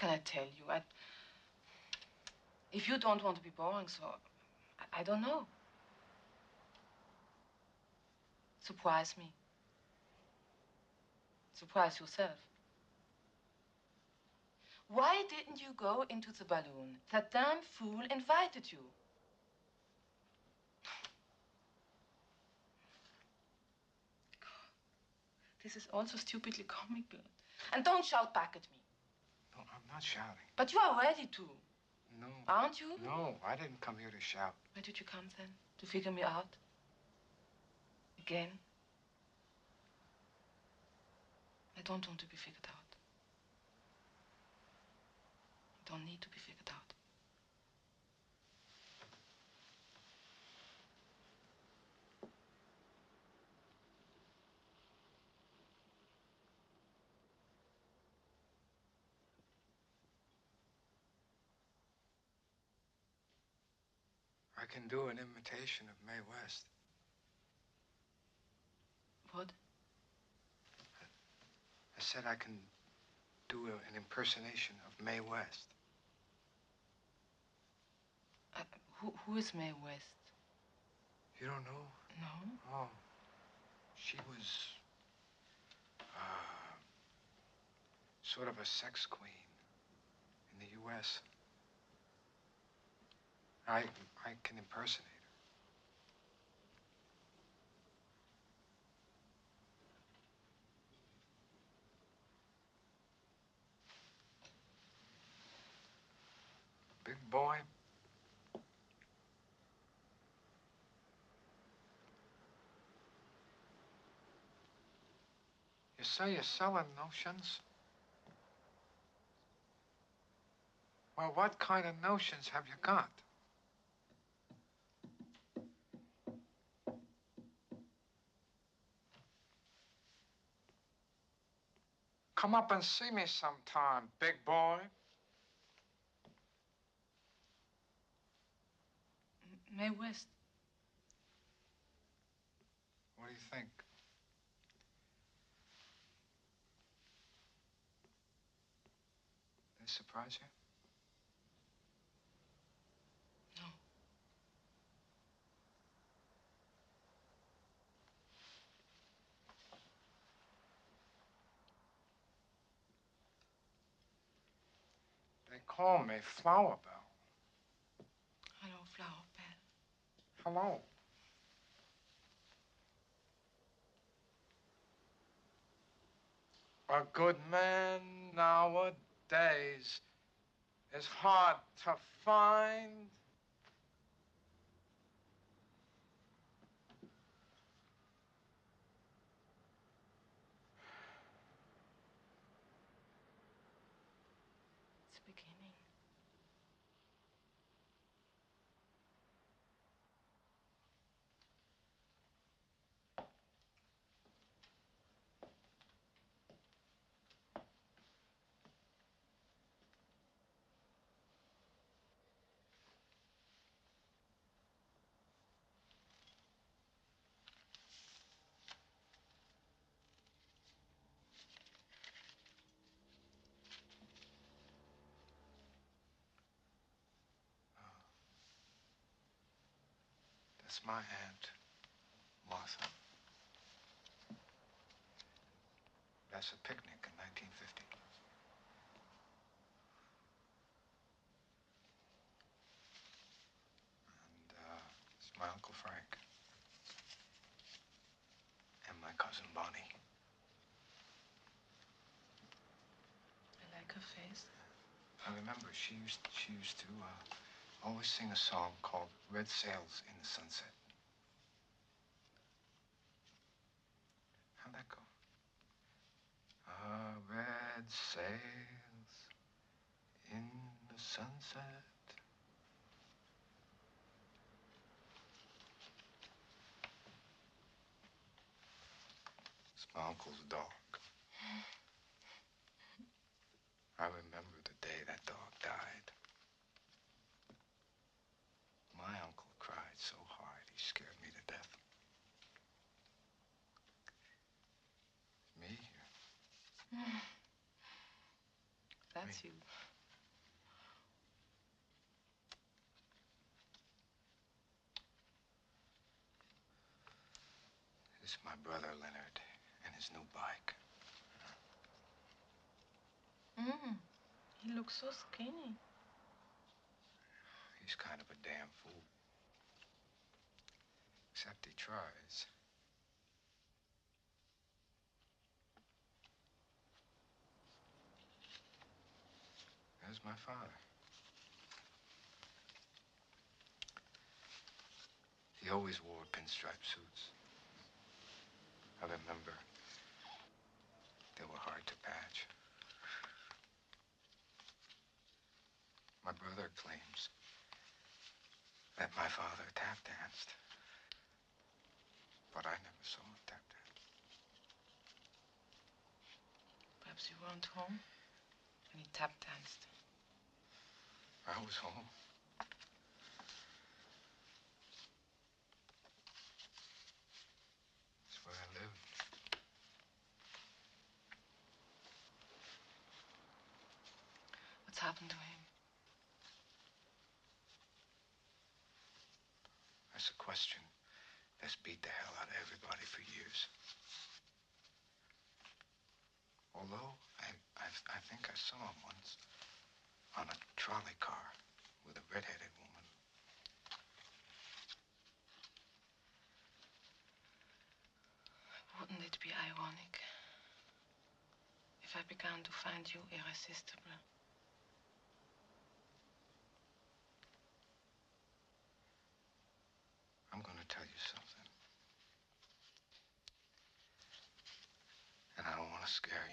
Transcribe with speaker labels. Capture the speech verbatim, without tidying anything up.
Speaker 1: can I tell you? I... If you don't want to be boring, so... I, I don't know. Surprise me. Surprise yourself. Why didn't you go into the balloon? That damn fool invited you. God, this is also stupidly comical. And don't shout back at me.
Speaker 2: No, I'm not shouting.
Speaker 1: But you are ready to.
Speaker 2: No.
Speaker 1: Aren't you?
Speaker 2: No, I didn't come here to shout.
Speaker 1: Where did you come then? To figure me out? Again? I don't want to be figured out. I don't need to be figured out.
Speaker 2: I can do an imitation of Mae West.
Speaker 1: What?
Speaker 2: I said I can do a, an impersonation of Mae West.
Speaker 1: Uh, who, who is Mae West?
Speaker 2: You don't know?
Speaker 1: No.
Speaker 2: Oh. She was uh, sort of a sex queen in the U S I, I can impersonate her. Big boy. You say you're selling notions? Well, what kind of notions have you got? Come up and see me sometime, big boy.
Speaker 1: Mae West.
Speaker 2: What do you think? Did it surprise you?
Speaker 1: No.
Speaker 2: They call me Flower Bell.
Speaker 1: Hello, Flower Bell.
Speaker 2: Hello. A good man nowadays is hard to find.
Speaker 1: It's the beginning.
Speaker 2: That's my aunt, Martha. That's a picnic in nineteen fifty. And uh, it's my Uncle Frank. And my cousin Bonnie.
Speaker 1: I like her face.
Speaker 2: I remember she used, she used to uh, always sing a song called Red Sails in the Sunset. How'd that go? Ah, red sails in the sunset. It's my uncle's dog. I remember the day that dog died. My uncle cried so hard, he scared me to death. It's me here.
Speaker 1: That's
Speaker 2: me.
Speaker 1: you.
Speaker 2: This is my brother, Leonard, and his new bike.
Speaker 1: Mm. He looks so skinny.
Speaker 2: He's kind of a damn fool. Except he tries. There's my father. He always wore pinstripe suits. I remember they were hard to patch. My brother claims that my father tap danced, but I never saw him tap dance.
Speaker 1: Perhaps you weren't home when he tap danced.
Speaker 2: I was home. That's where I lived.
Speaker 1: What's happened to him?
Speaker 2: That's a question that's beat the hell out of everybody for years. Although, I, I, I think I saw him once on a trolley car with a redheaded woman.
Speaker 1: Wouldn't it be ironic if I began to find you irresistible?
Speaker 2: I'm gonna tell you something. And I don't want to scare